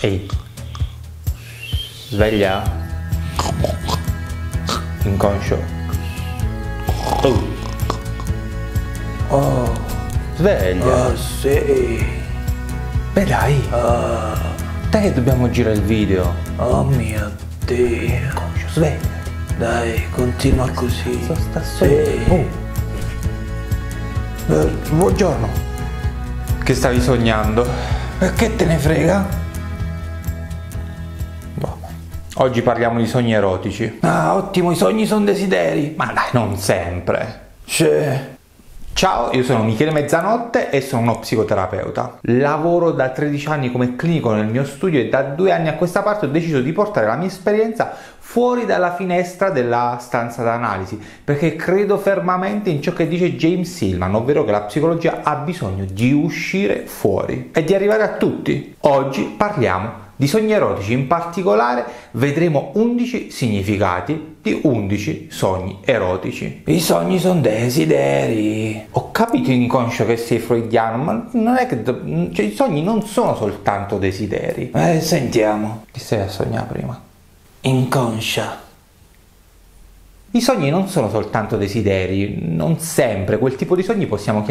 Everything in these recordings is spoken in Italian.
Ehi, sveglia, inconscio. Oh, sveglia. Ah, sì. Beh dai, dai, dobbiamo girare il video. Oh mio Dio. Inconscio, sveglia. Dai, continua così. Sta solo. Buongiorno. Che stavi sognando? E che te ne frega? Oggi parliamo di sogni erotici. Ah, ottimo, i sogni sono desideri. Ma dai, non sempre. Ciao, io sono Michele Mezzanotte e sono uno psicoterapeuta. Lavoro da 13 anni come clinico nel mio studio e da 2 anni a questa parte ho deciso di portare la mia esperienza fuori dalla finestra della stanza d'analisi, perché credo fermamente in ciò che dice James Hillman, ovvero che la psicologia ha bisogno di uscire fuori e di arrivare a tutti. Oggi parliamo di sogni erotici, in particolare vedremo 11 significati di 11 sogni erotici. i sogni sono desideri. Ho capito inconscio che sei freudiano, ma non è che cioè, i sogni non sono soltanto desideri. Sentiamo. Ti stai a sognare prima? Inconscia. I sogni non sono soltanto desideri, non sempre. Quel tipo di sogni possiamo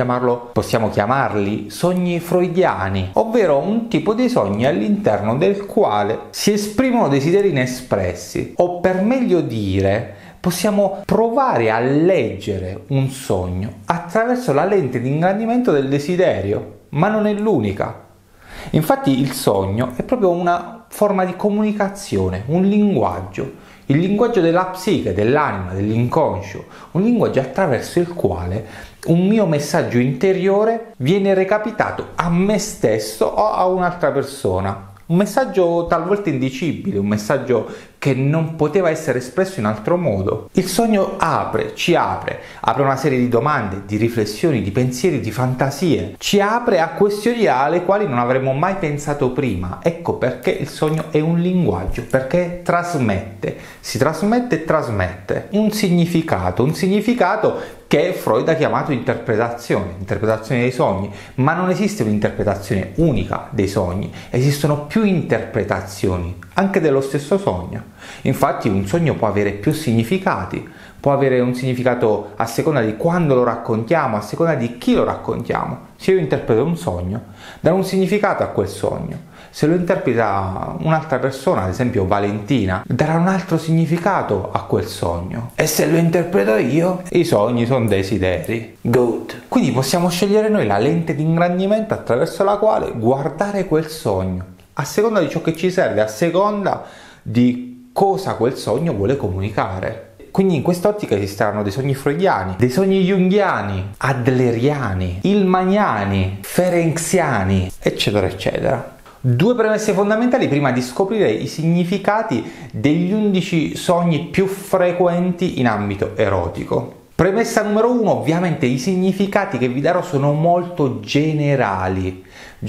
chiamarli sogni freudiani, ovvero un tipo di sogni all'interno del quale si esprimono desideri inespressi, o per meglio dire possiamo provare a leggere un sogno attraverso la lente di ingrandimento del desiderio, ma non è l'unica. Infatti il sogno è proprio una forma di comunicazione, un linguaggio. Il linguaggio della psiche, dell'anima, dell'inconscio, un linguaggio attraverso il quale un mio messaggio interiore viene recapitato a me stesso o a un'altra persona. Un messaggio talvolta indicibile, un messaggio che non poteva essere espresso in altro modo. Il sogno ci apre una serie di domande, di riflessioni, di pensieri, di fantasie. Ci apre a questioni alle quali non avremmo mai pensato prima. Ecco perché il sogno è un linguaggio, perché si trasmette e trasmette un significato che Freud ha chiamato interpretazione dei sogni, ma non esiste un'interpretazione unica dei sogni, esistono più interpretazioni anche dello stesso sogno. Infatti un sogno può avere più significati, può avere un significato a seconda di quando lo raccontiamo, a seconda di chi lo raccontiamo. Se io interpreto un sogno, darò un significato a quel sogno. Se lo interpreta un'altra persona, ad esempio Valentina, darà un altro significato a quel sogno. E se lo interpreto io? I sogni sono desideri. Good. Quindi possiamo scegliere noi la lente di ingrandimento attraverso la quale guardare quel sogno, a seconda di ciò che ci serve, a seconda di cosa quel sogno vuole comunicare. Quindi in quest'ottica esisteranno dei sogni freudiani, dei sogni junghiani, adleriani, hillmaniani, ferenciani, eccetera eccetera. 2 premesse fondamentali prima di scoprire i significati degli 11 sogni più frequenti in ambito erotico. Premessa numero 1, ovviamente i significati che vi darò sono molto generali,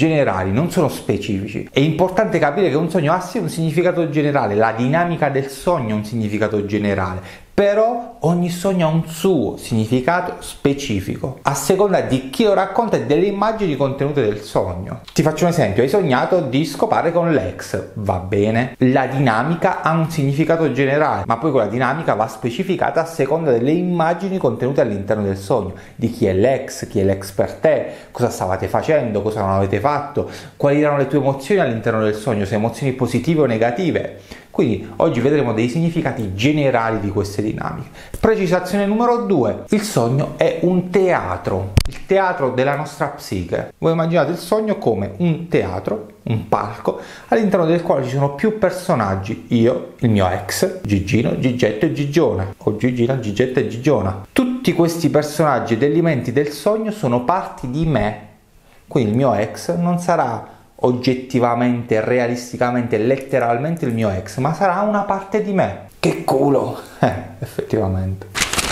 non sono specifici. È importante capire che un sogno ha sì un significato generale, la dinamica del sogno ha un significato generale, però ogni sogno ha un suo significato specifico, a seconda di chi lo racconta e delle immagini contenute del sogno. Ti faccio un esempio: hai sognato di scopare con l'ex, va bene, la dinamica ha un significato generale, ma poi quella dinamica va specificata a seconda delle immagini contenute all'interno del sogno, di chi è l'ex per te, cosa stavate facendo, cosa non avete fatto, quali erano le tue emozioni all'interno del sogno, se emozioni positive o negative. Quindi oggi vedremo dei significati generali di queste dinamiche. Precisazione numero 2. Il sogno è un teatro, il teatro della nostra psiche. Voi immaginate il sogno come un teatro, un palco, all'interno del quale ci sono più personaggi. Io, il mio ex, Gigino, Gigetto e Gigiona, o Gigina, Gigetta e Gigiona. Tutti questi personaggi ed elementi del sogno sono parti di me. Quindi il mio ex non sarà oggettivamente, realisticamente, letteralmente il mio ex, ma sarà una parte di me. Che culo! Effettivamente.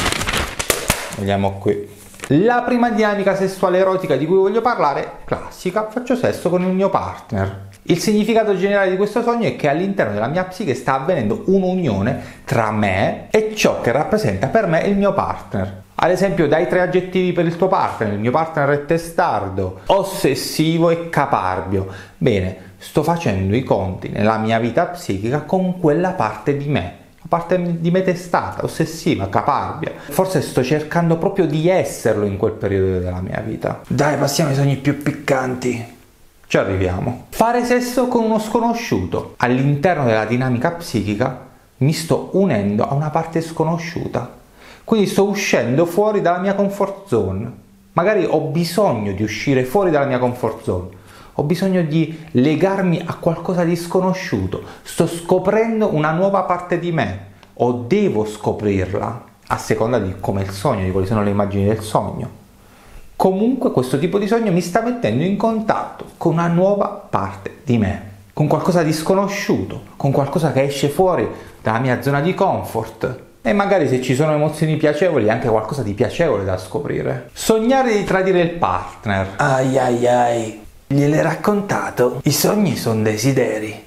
Vediamo qui. La prima dinamica sessuale erotica di cui voglio parlare, classica, faccio sesso con il mio partner. Il significato generale di questo sogno è che all'interno della mia psiche sta avvenendo un'unione tra me e ciò che rappresenta per me il mio partner. Ad esempio, dai 3 aggettivi per il tuo partner. Il mio partner è testardo, ossessivo e caparbio. Bene, sto facendo i conti nella mia vita psichica con quella parte di me. La parte di me testata, ossessiva, caparbia. Forse sto cercando proprio di esserlo in quel periodo della mia vita. Dai, passiamo ai sogni più piccanti. Ci arriviamo. Fare sesso con uno sconosciuto. All'interno della dinamica psichica mi sto unendo a una parte sconosciuta. Quindi sto uscendo fuori dalla mia comfort zone. Magari ho bisogno di uscire fuori dalla mia comfort zone. Ho bisogno di legarmi a qualcosa di sconosciuto. Sto scoprendo una nuova parte di me. O devo scoprirla, a seconda di come è il sogno, di quali sono le immagini del sogno. Comunque questo tipo di sogno mi sta mettendo in contatto con una nuova parte di me. Con qualcosa di sconosciuto. Con qualcosa che esce fuori dalla mia zona di comfort. E magari se ci sono emozioni piacevoli, anche qualcosa di piacevole da scoprire. Sognare di tradire il partner. Ai ai ai, gliel'hai raccontato? I sogni sono desideri.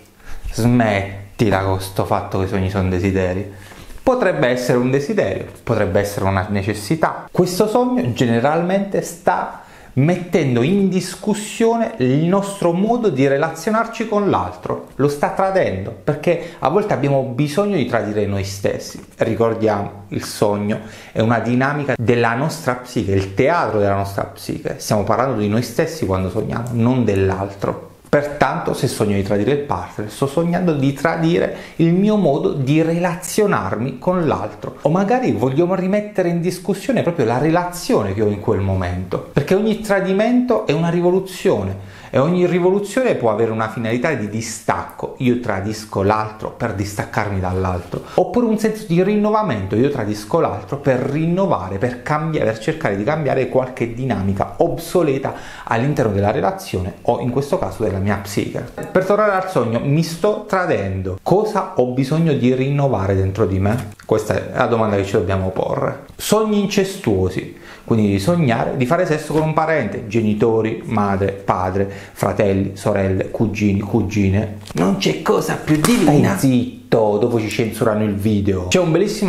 Smettila con sto fatto che i sogni sono desideri. Potrebbe essere un desiderio, potrebbe essere una necessità. Questo sogno generalmente sta mettendo in discussione il nostro modo di relazionarci con l'altro, lo sta tradendo, perché a volte abbiamo bisogno di tradire noi stessi. Ricordiamo, il sogno è una dinamica della nostra psiche, il teatro della nostra psiche. Stiamo parlando di noi stessi quando sogniamo, non dell'altro. Pertanto, se sogno di tradire il partner, sto sognando di tradire il mio modo di relazionarmi con l'altro. O magari vogliamo rimettere in discussione proprio la relazione che ho in quel momento. Perché ogni tradimento è una rivoluzione e ogni rivoluzione può avere una finalità di distacco. Io tradisco l'altro per distaccarmi dall'altro. Oppure un senso di rinnovamento. Io tradisco l'altro per rinnovare, per cambiare, per cercare di cambiare qualche dinamica obsoleta all'interno della relazione o in questo caso della mia psiche. Per tornare al sogno, mi sto tradendo. Cosa ho bisogno di rinnovare dentro di me? Questa è la domanda che ci dobbiamo porre. Sogni incestuosi, quindi di sognare di fare sesso con un parente, genitori, madre, padre, fratelli, sorelle, cugini, cugine. Non c'è cosa più divina. Stai zitto, dopo ci censurano il video. C'è un bellissimo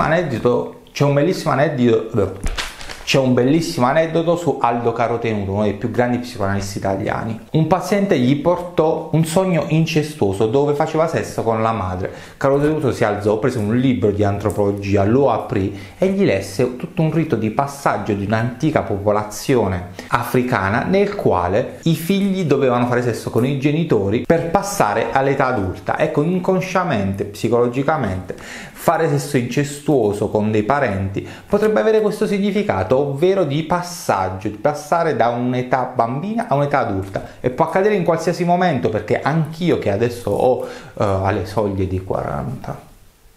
aneddoto su Aldo Carotenuto, uno dei più grandi psicoanalisti italiani. Un paziente gli portò un sogno incestuoso dove faceva sesso con la madre. Carotenuto si alzò, prese un libro di antropologia, lo aprì e gli lesse tutto un rito di passaggio di un'antica popolazione africana nel quale i figli dovevano fare sesso con i genitori per passare all'età adulta. Ecco, inconsciamente, psicologicamente, fare sesso incestuoso con dei parenti potrebbe avere questo significato, ovvero di passaggio, di passare da un'età bambina a un'età adulta, e può accadere in qualsiasi momento, perché anch'io che adesso ho alle soglie di 40,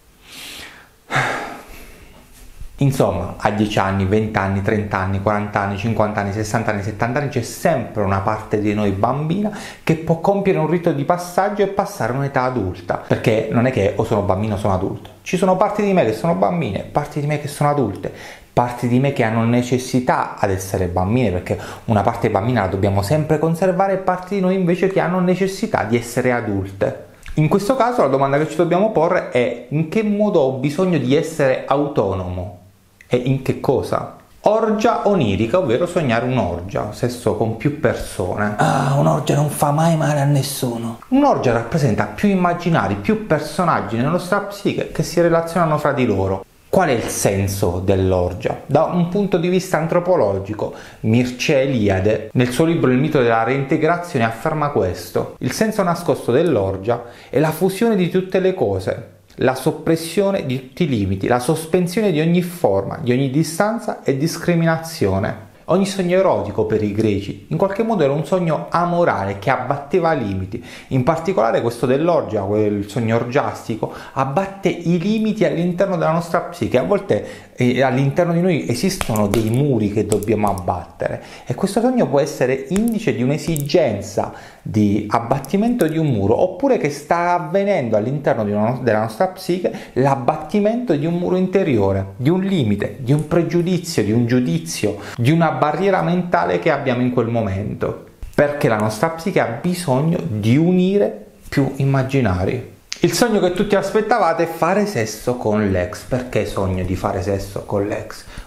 insomma, a 10 anni, 20 anni, 30 anni, 40 anni, 50 anni, 60 anni, 70 anni, c'è sempre una parte di noi bambina che può compiere un rito di passaggio e passare a un'età adulta, perché non è che o sono bambino o sono adulto. Ci sono parti di me che sono bambine, parti di me che sono adulte, parti di me che hanno necessità ad essere bambine, perché una parte bambina la dobbiamo sempre conservare, e parti di noi invece che hanno necessità di essere adulte. In questo caso la domanda che ci dobbiamo porre è: in che modo ho bisogno di essere autonomo? E in che cosa? Orgia onirica, ovvero sognare un'orgia, sesso con più persone. Ah, un'orgia non fa mai male a nessuno. Un'orgia rappresenta più immaginari, più personaggi nella nostra psiche che si relazionano fra di loro. Qual è il senso dell'orgia? Da un punto di vista antropologico, Mircea Eliade, nel suo libro Il mito della reintegrazione, afferma questo: il senso nascosto dell'orgia è la fusione di tutte le cose, la soppressione di tutti i limiti, la sospensione di ogni forma, di ogni distanza e discriminazione. Ogni sogno erotico per i greci in qualche modo era un sogno amorale che abbatteva limiti. In particolare questo dell'orgia, quel sogno orgiastico, abbatte i limiti all'interno della nostra psiche. A volte all'interno di noi esistono dei muri che dobbiamo abbattere, e questo sogno può essere indice di un'esigenza di abbattimento di un muro, oppure che sta avvenendo all'interno della nostra psiche l'abbattimento di un muro interiore, di un limite, di un pregiudizio, di un giudizio, di una barriera mentale che abbiamo in quel momento, perché la nostra psiche ha bisogno di unire più immaginari. Il sogno che tutti aspettavate è fare sesso con l'ex. Perché sogno di fare sesso con l'ex?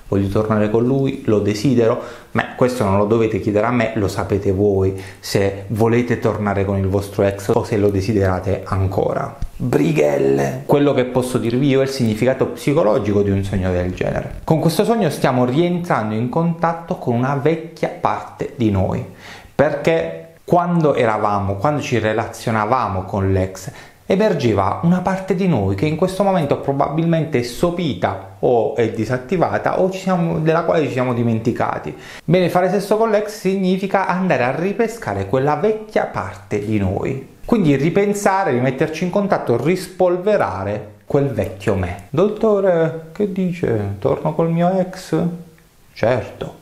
voglio tornare con lui, lo desidero. Ma questo non lo dovete chiedere a me, lo sapete voi se volete tornare con il vostro ex o se lo desiderate ancora. Brighelle! Quello che posso dirvi io è il significato psicologico di un sogno del genere. Con questo sogno stiamo rientrando in contatto con una vecchia parte di noi, perché quando ci relazionavamo con l'ex, emergeva una parte di noi che in questo momento probabilmente è sopita o è disattivata o della quale ci siamo dimenticati. Bene, fare sesso con l'ex significa andare a ripescare quella vecchia parte di noi. Quindi ripensare, rimetterci in contatto, rispolverare quel vecchio me. Dottore, che dice? Torno col mio ex? Certo.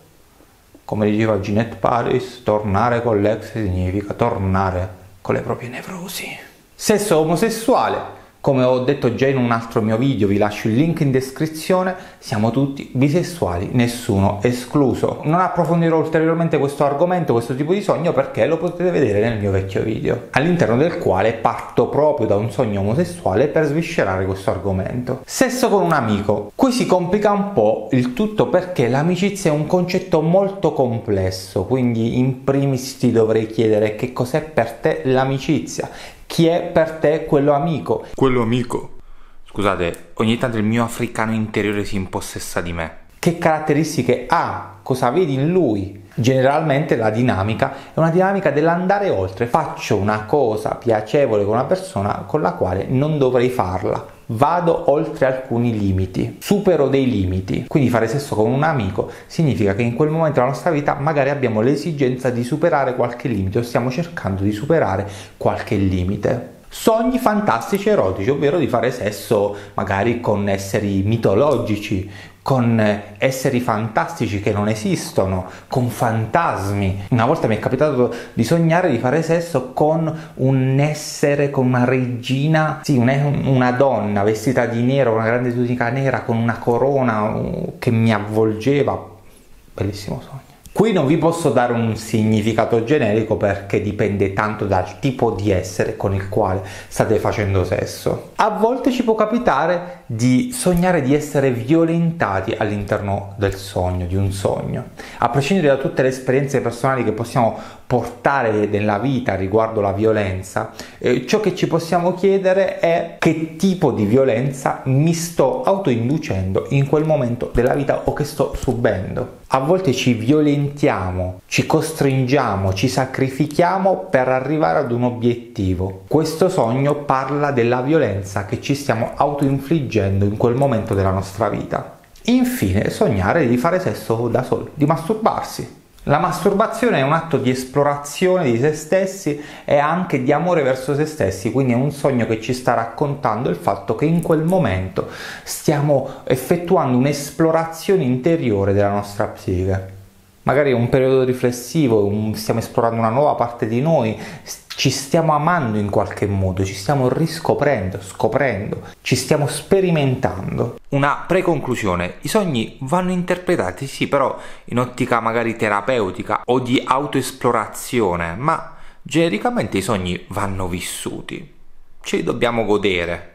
Come diceva Ginette Paris, tornare con l'ex significa tornare con le proprie nevrosi. Sesso omosessuale, come ho detto già in un altro mio video, vi lascio il link in descrizione, siamo tutti bisessuali, nessuno escluso. Non approfondirò ulteriormente questo argomento, questo tipo di sogno, perché lo potete vedere nel mio vecchio video, all'interno del quale parto proprio da un sogno omosessuale per sviscerare questo argomento. Sesso con un amico. Qui si complica un po' il tutto perché l'amicizia è un concetto molto complesso, quindi in primis ti dovrei chiedere che cos'è per te l'amicizia. Chi è per te quello amico? Quello amico. Scusate, ogni tanto il mio africano interiore si impossessa di me. Che caratteristiche ha? Cosa vedi in lui? Generalmente la dinamica è una dinamica dell'andare oltre. Faccio una cosa piacevole con una persona con la quale non dovrei farla. Vado oltre alcuni limiti, supero dei limiti. Quindi fare sesso con un amico significa che in quel momento della nostra vita magari abbiamo l'esigenza di superare qualche limite o stiamo cercando di superare qualche limite. Sogni fantastici erotici, ovvero di fare sesso magari con esseri mitologici, con esseri fantastici che non esistono, con fantasmi. Una volta mi è capitato di sognare di fare sesso con un essere, con una regina, sì, una donna vestita di nero, con una grande tunica nera, con una corona che mi avvolgeva. Bellissimo sogno. Qui non vi posso dare un significato generico perché dipende tanto dal tipo di essere con il quale state facendo sesso. A volte ci può capitare di sognare di essere violentati all'interno del sogno, di un sogno. A prescindere da tutte le esperienze personali che possiamo portare nella vita riguardo la violenza, ciò che ci possiamo chiedere è che tipo di violenza mi sto autoinducendo in quel momento della vita o che sto subendo. A volte ci violentiamo, ci costringiamo, ci sacrifichiamo per arrivare ad un obiettivo. Questo sogno parla della violenza che ci stiamo autoinfliggendo in quel momento della nostra vita. Infine, sognare di fare sesso da soli, di masturbarsi. La masturbazione è un atto di esplorazione di se stessi e anche di amore verso se stessi, quindi è un sogno che ci sta raccontando il fatto che in quel momento stiamo effettuando un'esplorazione interiore della nostra psiche. Magari è un periodo riflessivo, stiamo esplorando una nuova parte di noi, ci stiamo amando in qualche modo, ci stiamo riscoprendo, scoprendo, ci stiamo sperimentando. Una preconclusione: i sogni vanno interpretati, sì, però in ottica magari terapeutica o di autoesplorazione, ma genericamente i sogni vanno vissuti, ce li dobbiamo godere,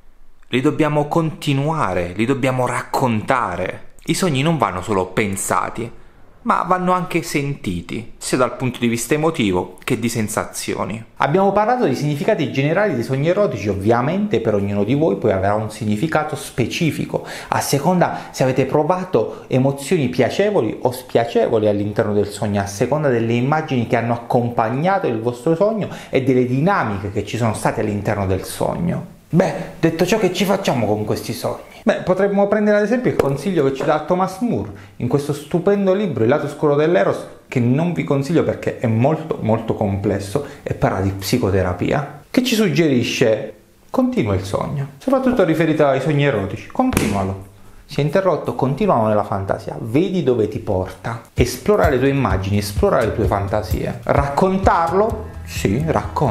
li dobbiamo continuare, li dobbiamo raccontare. I sogni non vanno solo pensati, ma vanno anche sentiti, sia dal punto di vista emotivo che di sensazioni. Abbiamo parlato di significati generali dei sogni erotici, ovviamente per ognuno di voi poi avrà un significato specifico, a seconda se avete provato emozioni piacevoli o spiacevoli all'interno del sogno, a seconda delle immagini che hanno accompagnato il vostro sogno e delle dinamiche che ci sono state all'interno del sogno. Beh, detto ciò, che ci facciamo con questi sogni? Beh, potremmo prendere ad esempio il consiglio che ci dà Thomas Moore in questo stupendo libro Il lato oscuro dell'Eros, che non vi consiglio perché è molto molto complesso e parla di psicoterapia, che ci suggerisce: continua il sogno, soprattutto riferito ai sogni erotici, continualo. Si è interrotto, continualo nella fantasia, vedi dove ti porta, esplora le tue immagini, esplora le tue fantasie. Raccontarlo? Sì,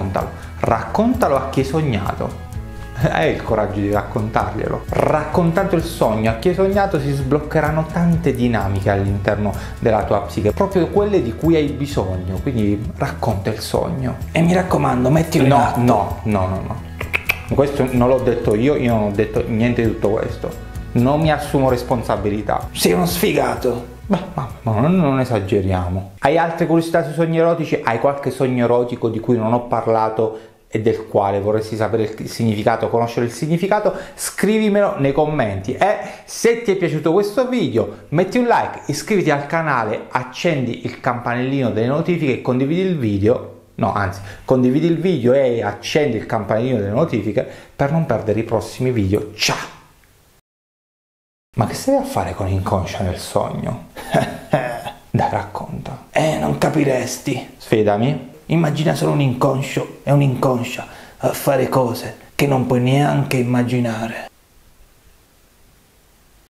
raccontalo a chi hai sognato. Hai il coraggio di raccontarglielo. Raccontando il sogno a chi hai sognato si sbloccheranno tante dinamiche all'interno della tua psiche, proprio quelle di cui hai bisogno, quindi racconta il sogno. E mi raccomando, mettilo in atto. No. Questo non l'ho detto io non ho detto niente di tutto questo. non mi assumo responsabilità. Sei uno sfigato. Beh, ma non esageriamo. Hai altre curiosità sui sogni erotici? Hai qualche sogno erotico di cui non ho parlato e del quale vorresti sapere il significato, conoscere il significato? Scrivimelo nei commenti. E se ti è piaciuto questo video, metti un like, iscriviti al canale, accendi il campanellino delle notifiche e condividi il video. No, anzi, condividi il video e accendi il campanellino delle notifiche per non perdere i prossimi video. Ciao! Ma che stai a fare con l'inconscio nel sogno? Dai, racconta. Non capiresti. Sfidami. Immagina solo un inconscio e un'inconscia a fare cose che non puoi neanche immaginare.